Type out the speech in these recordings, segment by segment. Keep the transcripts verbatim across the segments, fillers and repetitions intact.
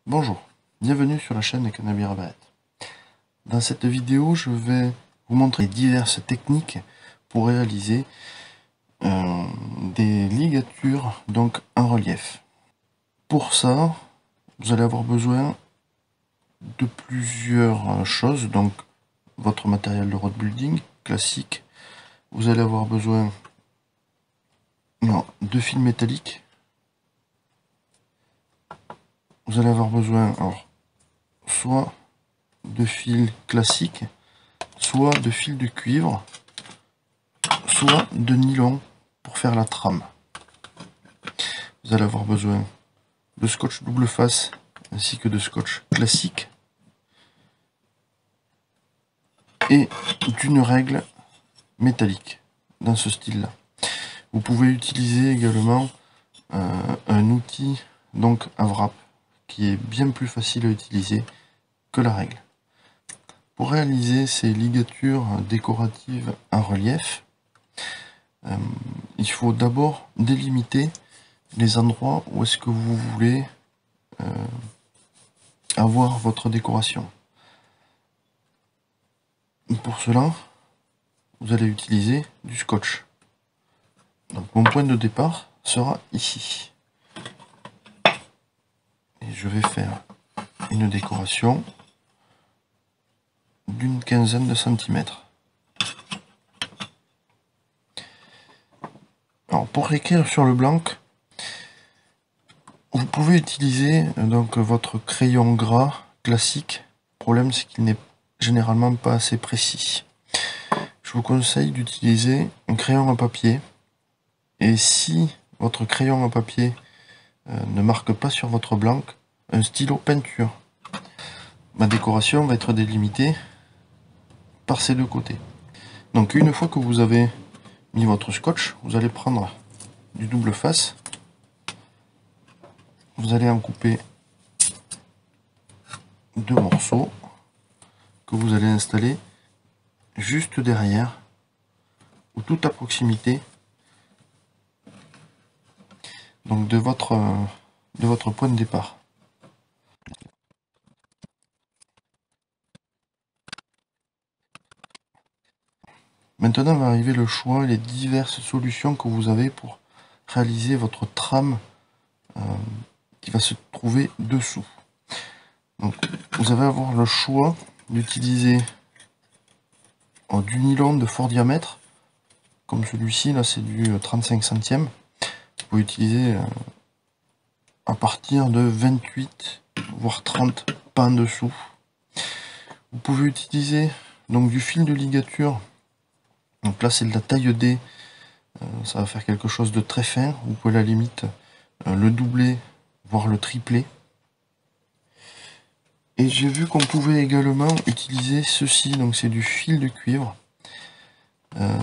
Bonjour, bienvenue sur la chaîne de Canabira Barrett. Dans cette vidéo, je vais vous montrer diverses techniques pour réaliser euh, des ligatures donc en relief. Pour ça, vous allez avoir besoin de plusieurs choses, donc votre matériel de road building classique. Vous allez avoir besoin non, de fils métalliques. Vous allez avoir besoin alors, soit de fil classique, soit de fil de cuivre, soit de nylon pour faire la trame. Vous allez avoir besoin de scotch double face ainsi que de scotch classique et d'une règle métallique dans ce style là. Vous pouvez utiliser également euh, un outil, donc un wrap, qui est bien plus facile à utiliser que la règle. Pour réaliser ces ligatures décoratives en relief, euh, il faut d'abord délimiter les endroits où est-ce que vous voulez euh, avoir votre décoration. Pour cela, vous allez utiliser du scotch. Donc mon point de départ sera ici. Et je vais faire une décoration d'une quinzaine de centimètres. Alors pour écrire sur le blanc, vous pouvez utiliser donc votre crayon gras classique. Le problème c'est qu'il n'est généralement pas assez précis. Je vous conseille d'utiliser un crayon à papier. Et si votre crayon à papier euh, ne marque pas sur votre blanc, un stylo peinture. Ma décoration va être délimitée par ces deux côtés. Donc une fois que vous avez mis votre scotch, vous allez prendre du double face. Vous allez en couper deux morceaux que vous allez installer juste derrière ou tout à proximité donc de votre de votre point de départ. Maintenant va arriver le choix et les diverses solutions que vous avez pour réaliser votre trame euh, qui va se trouver dessous. Donc vous allez avoir le choix d'utiliser oh, du nylon de fort diamètre, comme celui-ci, là c'est du trente-cinq centièmes. Vous pouvez utiliser euh, à partir de vingt-huit voire trente, pas en dessous. Vous pouvez utiliser donc du fil de ligature. Donc là c'est de la taille D, euh, ça va faire quelque chose de très fin. Vous pouvez à la limite euh, le doubler, voire le tripler. Et j'ai vu qu'on pouvait également utiliser ceci, donc c'est du fil de cuivre. Euh,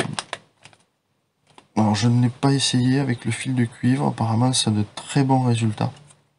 alors je ne l'ai pas essayé avec le fil de cuivre, apparemment ça a de très bons résultats.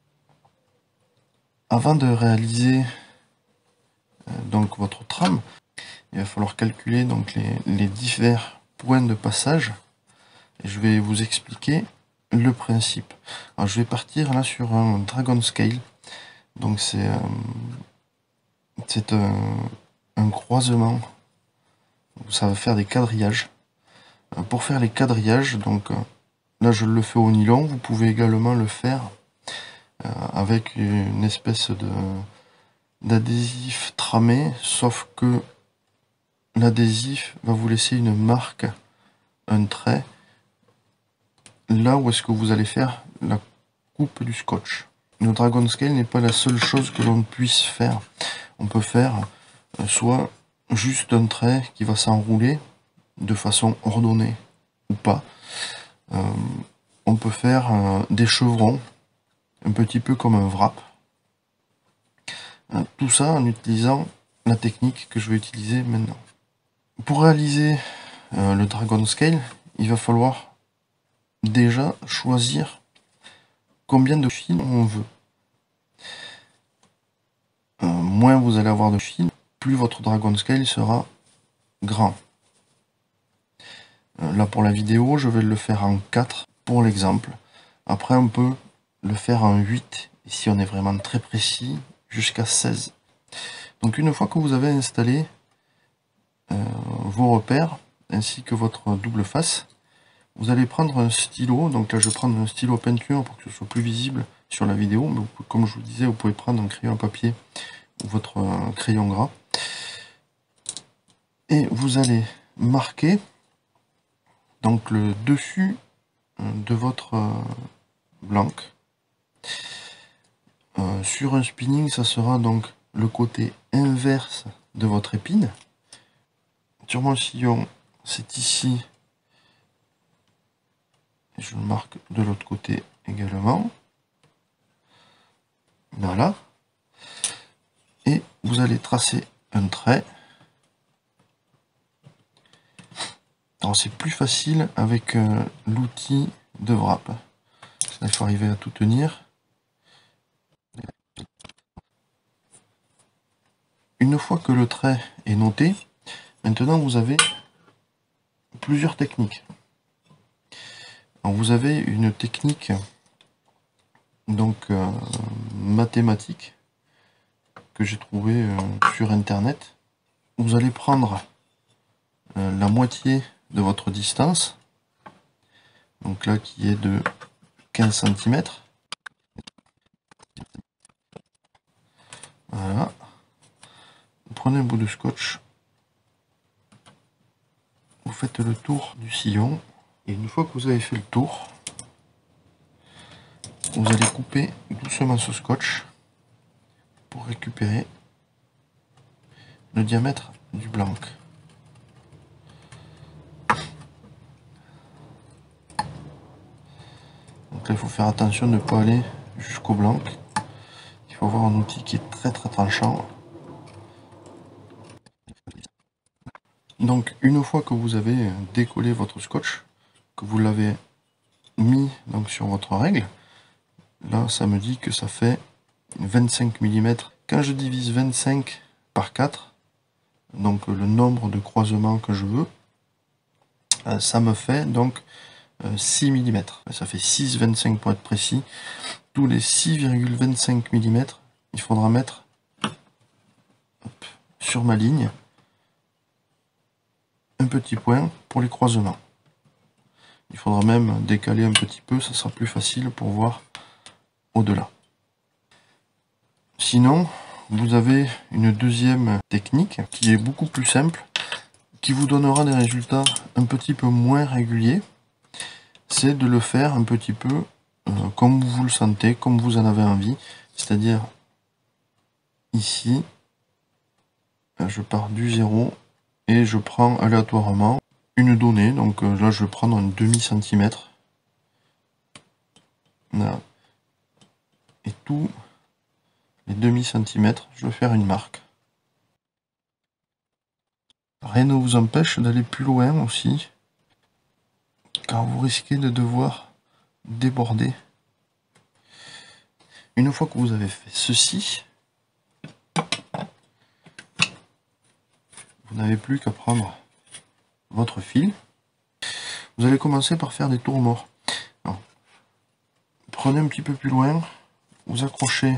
Avant de réaliser euh, donc votre trame, il va falloir calculer donc les, les divers points de passage. Et je vais vous expliquer le principe. Alors je vais partir là sur un Dragon Scale. Donc c'est euh, c'est un, un croisement. Ça va faire des quadrillages. Euh, pour faire les quadrillages, donc euh, là je le fais au nylon. Vous pouvez également le faire euh, avec une espèce de d'adhésif tramé, sauf que l'adhésif va vous laisser une marque, un trait, là où est-ce que vous allez faire la coupe du scotch. Le Dragon Scale n'est pas la seule chose que l'on puisse faire. On peut faire euh, soit juste un trait qui va s'enrouler de façon ordonnée ou pas. Euh, on peut faire euh, des chevrons, un petit peu comme un wrap. Euh, tout ça en utilisant la technique que je vais utiliser maintenant. Pour réaliser euh, le Dragon Scale, il va falloir déjà choisir combien de fils on veut. Euh, moins vous allez avoir de fils, plus votre Dragon Scale sera grand. Euh, là pour la vidéo, je vais le faire en quatre pour l'exemple. Après on peut le faire en huit, et si on est vraiment très précis, jusqu'à seize. Donc une fois que vous avez installé euh, vos repères, ainsi que votre double face, vous allez prendre un stylo. Donc là je vais prendre un stylo peinture pour que ce soit plus visible sur la vidéo, mais vous, comme je vous disais, vous pouvez prendre un crayon à papier ou votre euh, crayon gras. Et vous allez marquer donc le dessus de votre euh, blanc. Euh, sur un spinning, ça sera donc le côté inverse de votre épine. Sur mon sillon, c'est ici. Je le marque de l'autre côté également. Voilà. Et vous allez tracer un trait. Alors c'est plus facile avec euh, l'outil de wrap. Il faut arriver à tout tenir. Une fois que le trait est noté, maintenant vous avez plusieurs techniques. Alors vous avez une technique donc euh, mathématique que j'ai trouvée euh, sur internet. Vous allez prendre euh, la moitié de votre distance, donc là qui est de quinze centimètres. Voilà. Vous prenez un bout de scotch, vous faites le tour du sillon, et une fois que vous avez fait le tour, vous allez couper doucement ce scotch pour récupérer le diamètre du blanc. Donc là, il faut faire attention de ne pas aller jusqu'au blanc. Il faut avoir un outil qui est très très tranchant. Donc une fois que vous avez décollé votre scotch, que vous l'avez mis donc sur votre règle, là ça me dit que ça fait vingt-cinq millimètres. Quand je divise vingt-cinq par quatre, donc le nombre de croisements que je veux, ça me fait donc six millimètres. Ça fait six virgule vingt-cinq pour être précis. Tous les six virgule vingt-cinq millimètres, il faudra mettre hop, sur ma ligne un petit point pour les croisements. Il faudra même décaler un petit peu, ça sera plus facile pour voir au-delà. Sinon, vous avez une deuxième technique qui est beaucoup plus simple, qui vous donnera des résultats un petit peu moins réguliers. C'est de le faire un petit peu euh, comme vous le sentez, comme vous en avez envie. C'est-à-dire ici, je pars du zéro et je prends aléatoirement une donnée. Donc euh, là, je vais prendre un demi centimètre. Là. Et tous les demi centimètres, je vais faire une marque. Rien ne vous empêche d'aller plus loin aussi, car vous risquez de devoir déborder. Une fois que vous avez fait ceci, vous n'avez plus qu'à prendre votre fil. Vous allez commencer par faire des tours morts. Alors, prenez un petit peu plus loin, vous accrochez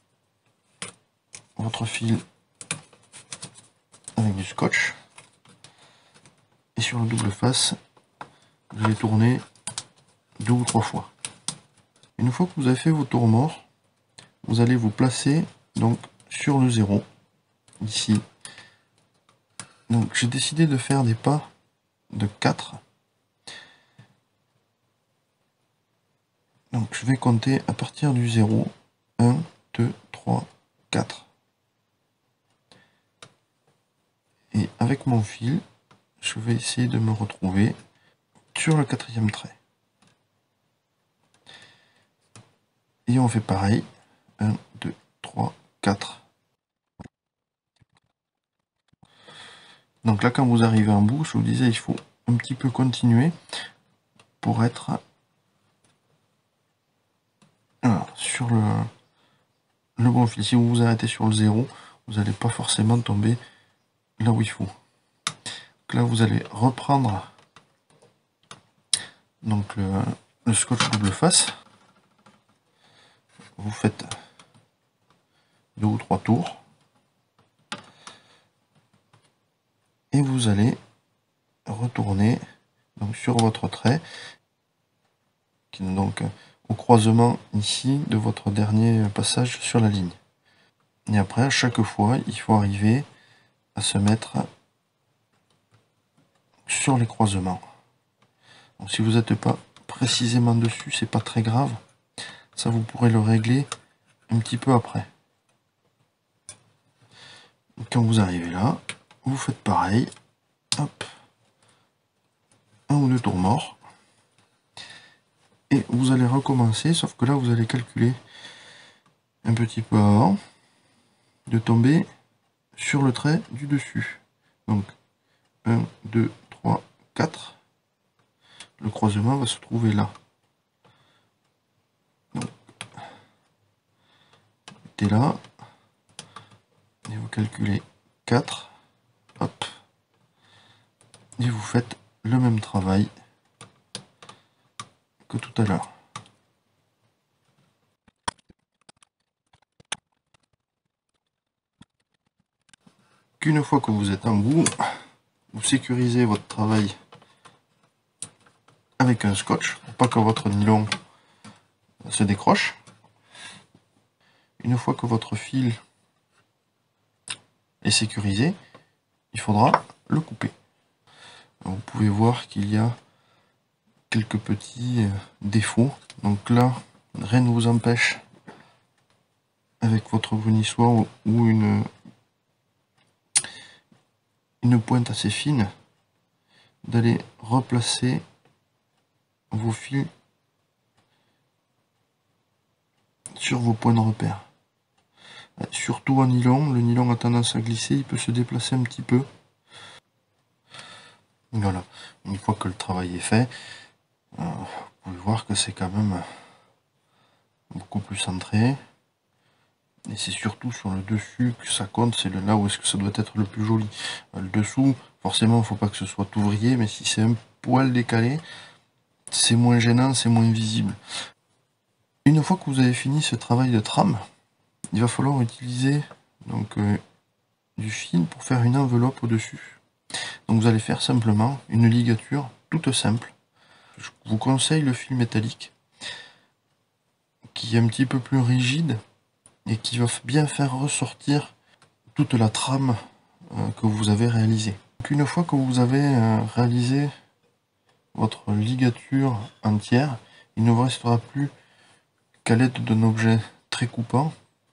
votre fil avec du scotch, et sur le double face, vous allez tourner deux ou trois fois. Une fois que vous avez fait vos tours morts, vous allez vous placer donc sur le zéro, ici. Donc j'ai décidé de faire des pas de quatre. Donc je vais compter à partir du zéro, un, deux, trois, quatre. Et avec mon fil, je vais essayer de me retrouver sur le quatrième trait. Et on fait pareil, un, deux, trois, quatre. Donc là, quand vous arrivez en bout, je vous disais, il faut un petit peu continuer pour être voilà, sur le, le bon fil. Si vous vous arrêtez sur le zéro, vous n'allez pas forcément tomber là où il faut. Donc là, vous allez reprendre donc le, le scotch double face. vous faites deux ou trois tours et vous allez retourner donc sur votre trait, qui est donc au croisement ici de votre dernier passage sur la ligne. Et après, à chaque fois, il faut arriver à se mettre sur les croisements. Donc, si vous n'êtes pas précisément dessus, c'est pas très grave. Ça, vous pourrez le régler un petit peu après. Quand vous arrivez là, vous faites pareil. Hop. Un ou deux tours morts. Et vous allez recommencer, sauf que là, vous allez calculer un petit peu avant de tomber sur le trait du dessus. Donc, un, deux, trois, quatre. Le croisement va se trouver là. Donc, mettez là. Et vous calculez quatre. Hop. Et vous faites le même travail que tout à l'heure. Qu'une fois que vous êtes en bout, vous sécurisez votre travail avec un scotch pour pas que votre nylon se décroche. Une fois que votre fil est sécurisé, il faudra le couper. Vous pouvez voir qu'il y a quelques petits défauts. Donc là, rien ne vous empêche, avec votre brunissoir ou une, une pointe assez fine, d'aller replacer vos fils sur vos points de repère. Surtout en nylon, le nylon a tendance à glisser, il peut se déplacer un petit peu. Voilà, une fois que le travail est fait, euh, vous pouvez voir que c'est quand même beaucoup plus centré. Et c'est surtout sur le dessus que ça compte, c'est là où est-ce que ça doit être le plus joli. Le dessous, forcément, il ne faut pas que ce soit ouvrier, mais si c'est un poil décalé, c'est moins gênant, c'est moins visible. Une fois que vous avez fini ce travail de trame, il va falloir utiliser donc, euh, du fil pour faire une enveloppe au-dessus. Donc vous allez faire simplement une ligature toute simple. Je vous conseille le fil métallique, qui est un petit peu plus rigide et qui va bien faire ressortir toute la trame euh, que vous avez réalisée. Donc une fois que vous avez euh, réalisé votre ligature entière, il ne vous restera plus qu'à l'aide d'un objet très coupant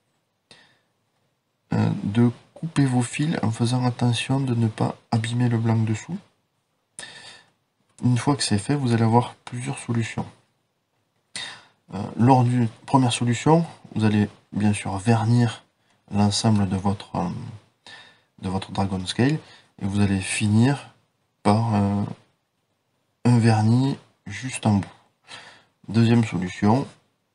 euh, de couper vos fils en faisant attention de ne pas abîmer le blanc dessous. Une fois que c'est fait, vous allez avoir plusieurs solutions. Euh, lors d'une première solution, vous allez bien sûr vernir l'ensemble de votre euh, de votre Dragon Scale et vous allez finir par euh, un vernis juste en bout. Deuxième solution,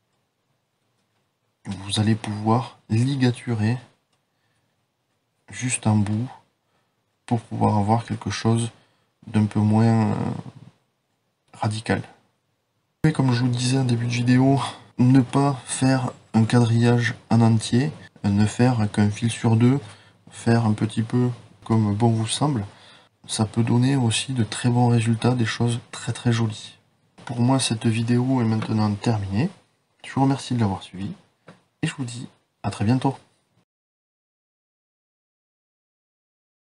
vous allez pouvoir ligaturer juste en bout pour pouvoir avoir quelque chose d'un peu moins euh, radical. Et comme je vous disais en début de vidéo, ne pas faire un quadrillage en entier, ne faire qu'un fil sur deux, faire un petit peu comme bon vous semble, ça peut donner aussi de très bons résultats, des choses très très jolies. Pour moi, cette vidéo est maintenant terminée. Je vous remercie de l'avoir suivi et je vous dis à très bientôt.